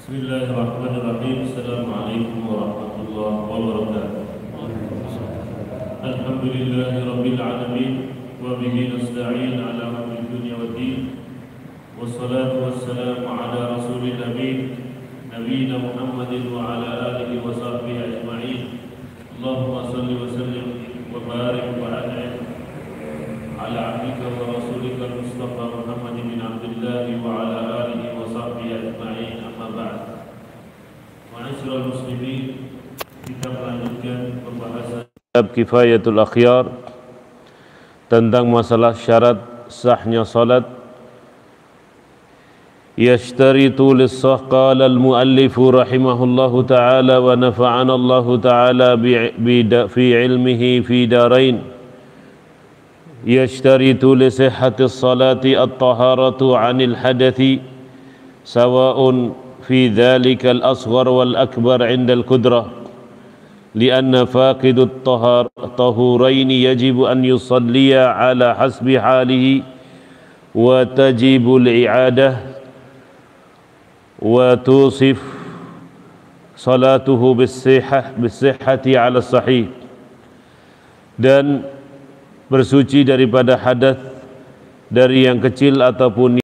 Bismillahirrahmanirrahim. Assalamualaikum warahmatullahi wabarakatuh. Alhamdulillahi rabbil alamin wa bihi nasta'in ala umuri dunya waddin. Wassalatu wassalamu ala rasulil amin nabiyina Muhammadin wa ala alihi wa sahbihi ajma'in. Allahumma salli wa sallim wa barik wa an'im ala abdika wa rasulika al-Mustafa Muhammad bin Abdullah wa ala alihi wa sahbihi ajma'in. Amma ba'd. Ma'asyiral muslimin, kita melanjutkan pembahasan kitab Kifayatul Akhyar tentang masalah syarat sahnya salat. Yashtaritu lis-sah, qala al-muallif rahimahullahu ta'ala wa nafa'ana Allah ta'ala fi ilmihi fi darain. Yashtaritu li sihhati as-salati at-taharatu 'anil hadathi sawa'un fi dhalika al-asghar wal-akbar 'inda al-qudrah, li'anna faqidu at-tahurain yajibu an yusalliya 'ala hasbi halihi wa tajibu al-i'adah wa tusif salatuhu bis-sihhati 'ala as-sahih. Dan bersuci daripada hadas dari yang kecil ataupun